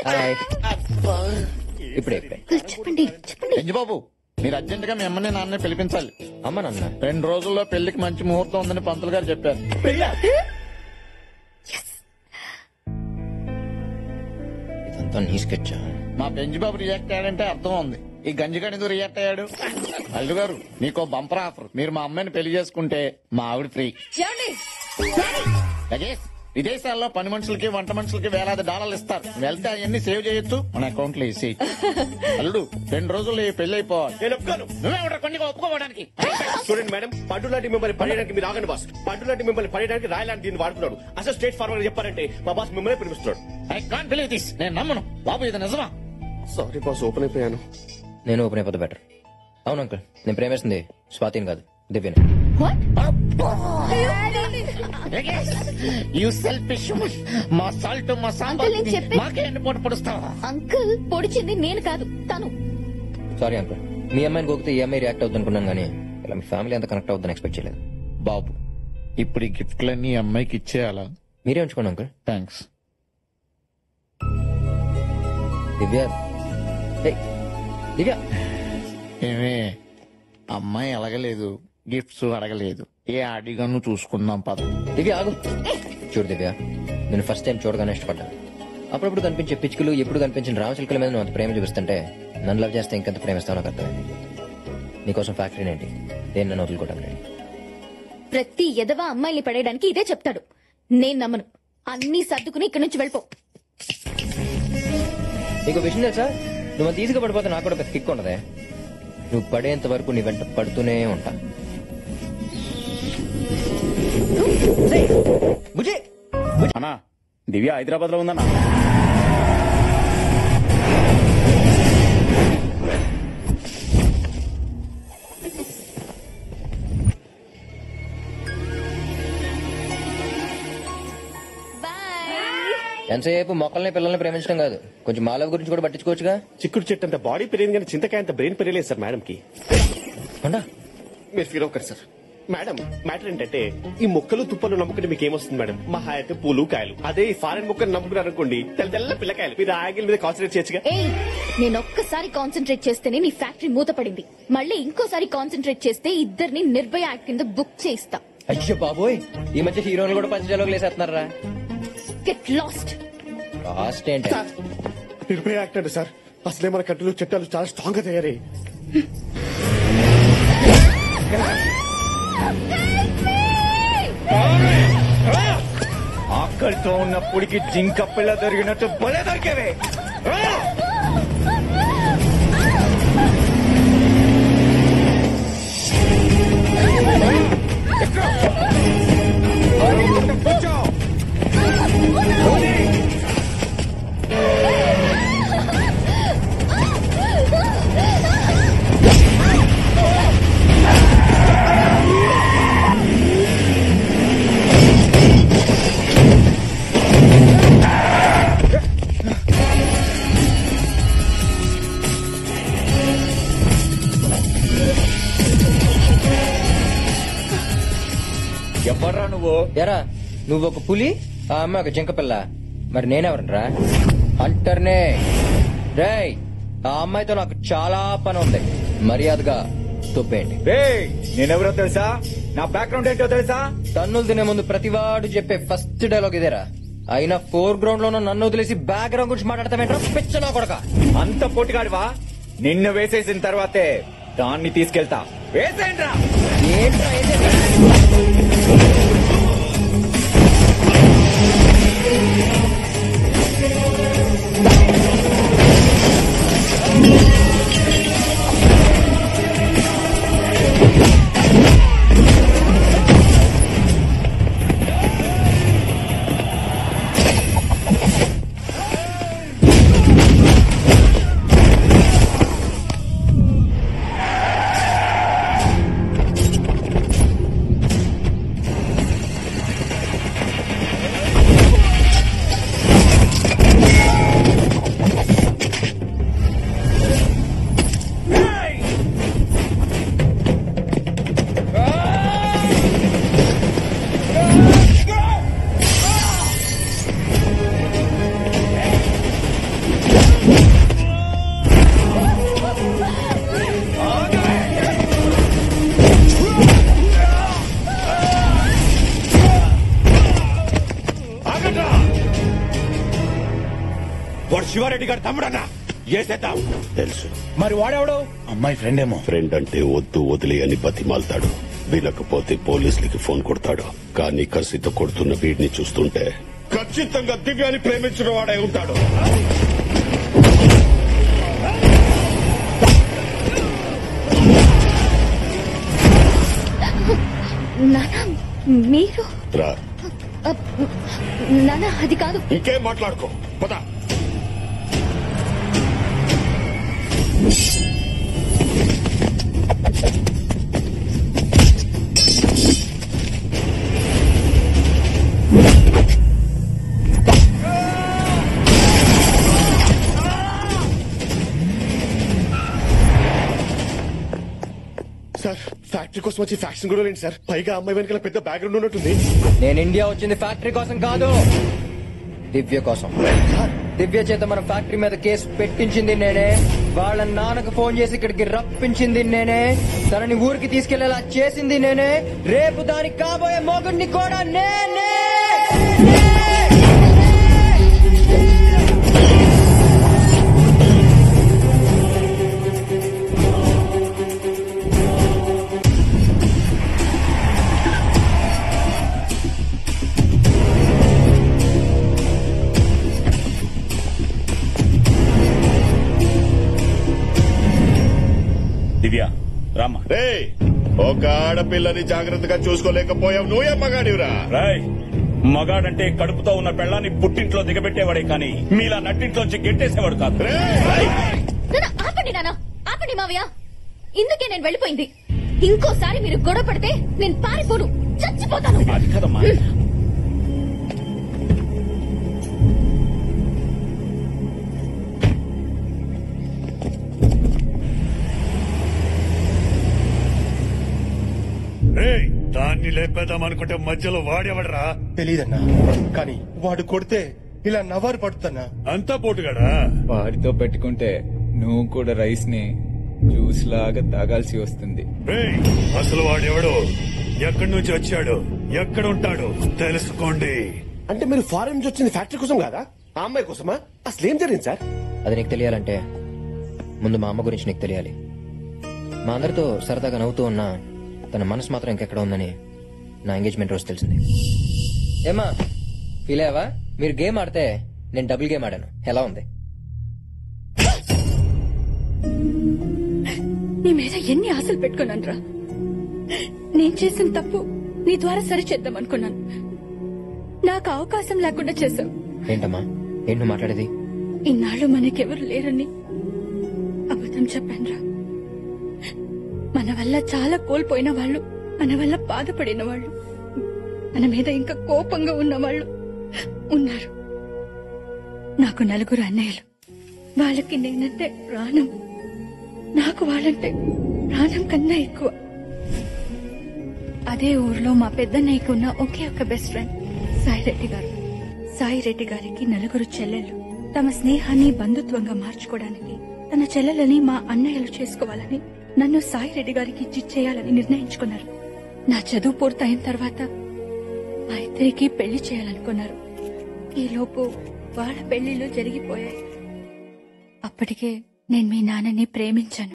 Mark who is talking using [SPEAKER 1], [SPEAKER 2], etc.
[SPEAKER 1] Hi. ఇప్పుడే ఇప్పుడే.
[SPEAKER 2] చెప్పండి చెప్పండి.
[SPEAKER 3] ఎంజి బాబు, మీరు అర్జెంట్ గా మీ అమ్మని నాన్నే పిలిపించాలి.
[SPEAKER 1] అమ్మ నాన్న
[SPEAKER 3] 2 రోజుల్లో పెళ్లికి మంచి ముహూర్తం ఉందని పంతులు గారు చెప్పారు.
[SPEAKER 1] ఇదంతా నీ స్కెచ్చా?
[SPEAKER 3] మా పెంచి బాబు రియాక్ట్ అయ్యాడంటే అర్థం ఉంది. ఈ గంజిగాడు ఎందుకు రియాక్ట్ అయ్యాడు? అల్లు గారు, మీకో బంపర్ ఆఫర్. మీరు మా అమ్మాయిని పెళ్లి చేసుకుంటే మా ఆవిడ ఫ్రీ. లగేష్, విదేశాల్లో పని మనుషులకి వంట మనుషులకి వేలాది డాలర్లు ఇస్తారు. వెళ్తే అవన్నీ సేవ్ చేయొచ్చు, మన అకౌంట్ లో వేసి. అల్లుడు, 2 రోజుల్లో ఈ పెళ్లి అయిపోవాలి.
[SPEAKER 4] నేను ఒప్పుకోను.
[SPEAKER 3] నువ్వే కొన్ని ఒప్పుకోవడానికి.
[SPEAKER 4] చూడండి మేడం, పండు లాంటి మిమ్మల్ని పడేయడానికి మీరు ఆగండి బాస్. పండు లాంటి మిమ్మల్ని పడేయడానికి రాయ్ లాంటి దీన్ని వాడుతున్నాడు. అసలు స్ట్రేట్ ఫార్వర్డ్ గా చెప్పారంటే మా బాస్ మిమ్మల్ని పిలుస్తున్నాడు.
[SPEAKER 3] I can't believe this. నేను నమ్మను బాబు, ఇది నిజమా?
[SPEAKER 4] సారీ బాస్, ఓపెన్ అయిపోయాను.
[SPEAKER 1] నేను ఓపెన్ అయిపోతే బెటర్. అవును అంకుల్, నేను ప్రేమిస్తుంది స్వాతిని కాదు, దివ్యని.
[SPEAKER 3] You selfish. మా సాల్ట్ మా
[SPEAKER 2] Uncle, నేను చెప్పే-
[SPEAKER 3] మాకే ఎన్ని పోటు పొడుస్తావా?
[SPEAKER 2] అంకుల్ పొడిచింది నేను కాదు, తను.
[SPEAKER 1] సారీ అంకుల్, మీ అమ్మాయిని గోకితే ఈ అమ్మాయి రియాక్ట్ అవుతుంది అనుకున్నాను, కానీ ఇలా మీ ఫ్యామిలీ అంత కనెక్ట్ అవుతుందని ఎక్స్పెక్ట్ చేయలేదు.
[SPEAKER 3] బాబు, ఇప్పుడు ఈ గిఫ్ట్లన్నీ ఈ అమ్మాయికి ఇచ్చేయాలా?
[SPEAKER 1] మీరే ఉంచుకోండి అంకుల్.
[SPEAKER 3] థ్యాంక్స్.
[SPEAKER 1] దివ్య, హే, దివ్య.
[SPEAKER 3] ఏమే, అమ్మాయి అడగలేదు, గిఫ్ట్స్ అడగలేదు, ఏ అడిగాను చూసుకుందాం పద.
[SPEAKER 1] దివ్య ఆగు. చూడు దివ్య, నేను ఫస్ట్ టైం చూడగానే ఇష్టపడ్డాను. అప్పుడప్పుడు కనిపించే పిచ్చుకలు, ఎప్పుడు కనిపించిన రామచిలుకల మీద నువ్వు అంత ప్రేమ చూపిస్తుంటే నన్ను లవ్ చేస్తే ఇంకెంత ప్రేమిస్తావు నాకు అర్థమైంది. నీకోసం ఫ్యాక్టరీ ఏంటి, దేన్ని నన్ను వదులుకోవడం లేదు.
[SPEAKER 2] ప్రతి ఎదవ అమ్మాయిని పడేయడానికి ఇదే చెప్తాడు. నేను నమ్మను. అన్ని సర్దుకుని ఇక్కడి నుంచి వెళ్ళిపో.
[SPEAKER 1] నీకు విషయం తెలుసా, నువ్వు అంత ఈజీగా పడిపోతే నాకు కూడా పెద్ద కిక్ ఉండదే. నువ్వు పడేంత వరకు నీ వెంట పడుతూనే ఉంటా.
[SPEAKER 4] అన్నా, దివ్య హైదరాబాద్ లో ఉందన్నా.
[SPEAKER 1] ఎంతసేపు మొక్కల్ని పిల్లల్ని ప్రేమించడం కాదు, కొంచెం మాలవ గురించి కూడా పట్టించుకోవచ్చుగా.
[SPEAKER 4] చిక్కుడు చెట్టు అంత బాడీ పెరిగింది కానీ చింతకాయ అంత బ్రెయిన్ పెరగలేదు సార్ మేడం కి.
[SPEAKER 1] అవునా?
[SPEAKER 4] మీరు ఫీల్ అవ్వకండి సార్. మేడం, మ్యాటర్ ఏంటంటే ఈ మొక్కలు తుప్పలు నమ్ముకుంటే మీకు ఏమొస్తుంది మేడం? మహా అయితే పూలు కాయలు. అదే ఈ ఫారెన్ మొక్కలు నమ్ముకున్నారు అనుకోండి, తెల్ల తెల్ల పిల్లకాయలు. మీరు ఆగిల్ మీద కాన్సన్ట్రేట్ చేయొచ్చుగా.
[SPEAKER 2] ఏయ్, నేను ఒక్కసారి కాన్సన్ట్రేట్ చేస్తేనే నీ ఫ్యాక్టరీ మూతపడింది. మళ్ళీ ఇంకోసారి కాన్సన్ట్రేట్ చేస్తే ఇద్దరిని నిర్భయ యాక్ట్ కింద బుక్ చేయిస్తా.
[SPEAKER 1] అయ్యో బాబోయ్, ఈ మధ్య హీరోలు కూడా పంచజాలోకి లేసేస్తున్నారా?
[SPEAKER 2] Get lost.
[SPEAKER 1] లాస్ట్ ఏంటి?
[SPEAKER 4] సార్, నిర్భయ యాక్ట్ అండి సార్. అసలే మన కంట్రీలో చట్టాలు చాలా స్ట్రాంగ్ గా తయారయ్యాయి.
[SPEAKER 5] ఆకలితో ఉన్నప్పటికి జింక పిల్ల దొరికినట్టు బలే దొరికేవే. ఎవర్రా నువ్వు?
[SPEAKER 1] ఎరా, నువ్వు ఒక పులి, ఆ అమ్మాయి ఒక జింక పిల్ల, మరి నేనెవరనరా? హంటర్నే. రేయ్, ఆ అమ్మాయితో నాకు చాలా పని ఉంది, మర్యాదగా తొప్పేయండి.
[SPEAKER 5] నేనెవరో తెలుసా? నా బ్యాక్గ్రౌండ్ ఏంటో తెలుసా?
[SPEAKER 1] తన్నులు తినే ముందు ప్రతివాడు చెప్పే ఫస్ట్ డైలాగ్ ఇదేరా. అయినా 4 గ్రౌండ్ లో నన్ను వదిలేసి బ్యాక్గ్రౌండ్ గురించి మాట్లాడతామేంట్రా పిచ్చనా కొడక?
[SPEAKER 5] అంత పొట్టిగాడివా? నిన్ను వేసేసిన తర్వాతే దాన్ని తీసుకెళ్తా. వేసేయండ్రా.
[SPEAKER 1] ఏంట్రా ఏసేది?
[SPEAKER 6] వాడు శివారెడ్డి గారు తమ్ముడన్నా చేసేద్దాం.
[SPEAKER 7] తెలుసు.
[SPEAKER 6] మరి వాడెవడు?
[SPEAKER 7] అమ్మాయి ఫ్రెండ్ ఏమో.
[SPEAKER 8] ఫ్రెండ్ అంటే వద్దు వదిలే అని బతిమాలతాడు. వినకపోతే పోలీసులకి ఫోన్ కొడతాడు. కానీ కసితో కొడుతున్న వీడిని చూస్తుంటే ఖచ్చితంగా దివ్యాన్ని ప్రేమించిన వాడే ఉంటాడు.
[SPEAKER 2] నానా మీరు
[SPEAKER 8] రా,
[SPEAKER 2] నానా అది కాదు.
[SPEAKER 8] ఇంకేం మాట్లాడుకో, పద.
[SPEAKER 4] సార్ ఫ్యాక్టరీ కోసం వచ్చి ఫ్యాక్షన్ కూడా లేండి సార్. పైగా అమ్మాయి వెనకాల పెద్ద బ్యాక్గ్రౌండ్ ఉన్నట్టుంది.
[SPEAKER 1] నేను ఇండియా వచ్చింది ఫ్యాక్టరీ కోసం కాదు, దివ్య కోసం. దివ్య చేత మన ఫ్యాక్టరీ మీద కేసు పెట్టించింది నేనే. వాళ్ళ నాన్నకు ఫోన్ చేసి ఇక్కడికి రప్పించింది నేనే. తనని ఊరికి తీసుకెళ్లేలా చేసింది నేనే. రేపు దానికి కాబోయే మొగుడిని కూడా నేనే.
[SPEAKER 6] దివ్య రామ్మా.
[SPEAKER 8] రేయ్, ఒక ఆడపిల్లని జాగ్రత్తగా చూసుకోలేకపోయావు, నువ్వే మగాడివిరా.
[SPEAKER 6] రాయ్, మగాడంటే కడుపుతో ఉన్న పెళ్ళాన్ని పుట్టింట్లో దిగబెట్టేవాడే కానీ మీలా నట్టింట్లోంచి గెట్టేసేవాడు కాదు.
[SPEAKER 2] నానా ఆపండి, నానా ఆపండి మావయ్య. ఇందుకే నేను వెళ్ళిపోయింది. ఇంకోసారి మీరు గొడవ పడితే నేను పారిపోను, చచ్చిపోతాను.
[SPEAKER 6] అది కదమ్మా.
[SPEAKER 7] దాన్ని లేపేద్దాం అనుకుంటే మధ్యలో వాడేవడరా?
[SPEAKER 9] తెలీదన్నా, కానీ వాడు కొడితే ఇలా నవ్వారు పడుతున్నా.
[SPEAKER 7] అంతా పోటుగాడా?
[SPEAKER 5] వాడితో పెట్టుకుంటే నువ్వు కూడా రైస్ ని జ్యూస్ లాగా తాగాల్సి వస్తుంది.
[SPEAKER 7] రేయ్, అసలు వాడెవడో, ఎక్కడి నుంచి వచ్చాడు, ఎక్కడ ఉంటాడు తెలుసుకోండి.
[SPEAKER 4] అంటే మీరు ఫారెన్ నుంచి వచ్చింది ఫ్యాక్టరీ కోసం కాదా? ఆ అమ్మాయి కోసమా? అసలు ఏం జరిగింది సార్?
[SPEAKER 1] అది నీకు తెలియాలంటే ముందు మా అమ్మ గురించి నీకు తెలియాలి. మా అందరితో సరదాగా నవ్వుతూ ఉన్నా తన మనసు మాత్రం ఇంకెక్కడ ఉందని నా ఎంగేజ్మెంట్ రోజు తెలిసింది. ఏమా ఫీల్ అయ్యావా? మీరు గేమ్ ఆడితే నేను డబుల్ గేమ్ ఆడాను. ఎలా ఉంది?
[SPEAKER 2] నీ మీద ఎన్ని ఆశలు పెట్టుకున్నాను రా. నేను చేసిన తప్పు నీ ద్వారా సరిచేద్దాం అనుకున్నాను. నాకు అవకాశం లేకుండా చేశావు.
[SPEAKER 1] ఏంటమ్మా, ఏంటి నువ్వు మాట్లాడేది?
[SPEAKER 2] ఇన్నాళ్ళు మనకెవరు లేరని అబద్ధం చెప్పాను రా. మన వల్ల చాలా కోల్పోయిన వాళ్ళు, మన వల్ల బాధపడిన వాళ్ళు, మన మీద ఇంకా కోపంగా ఉన్న వాళ్ళు ఉన్నారు. నాకు 4 అన్నయ్యలు. వాళ్ళకి నేనంటే ప్రాణం. నాకు వాళ్ళంటే ప్రాణం కన్నా ఎక్కువ. అదే ఊర్లో మా పెద్దన్నయ్యకు ఉన్న ఒకే ఒక బెస్ట్ ఫ్రెండ్ సాయిరెడ్డి గారు. సాయిరెడ్డి గారికి 4 చెల్లెళ్ళు. తమ స్నేహాన్ని బంధుత్వంగా మార్చుకోవడానికి తన చెల్లెలని మా అన్నయ్యలు చేసుకోవాలని నన్ను సాయిరెడ్డి గారికి ఇచ్చి చేయాలని నిర్ణయించుకున్నారు. నా చదువు పూర్తయిన తర్వాత మా ఇద్దరికి పెళ్లి చేయాలనుకున్నారు. ఈలోపు వాళ్ళ పెళ్లిళ్ళు జరిగిపోయాయి. అప్పటికే నేను మీ నాన్నని ప్రేమించాను.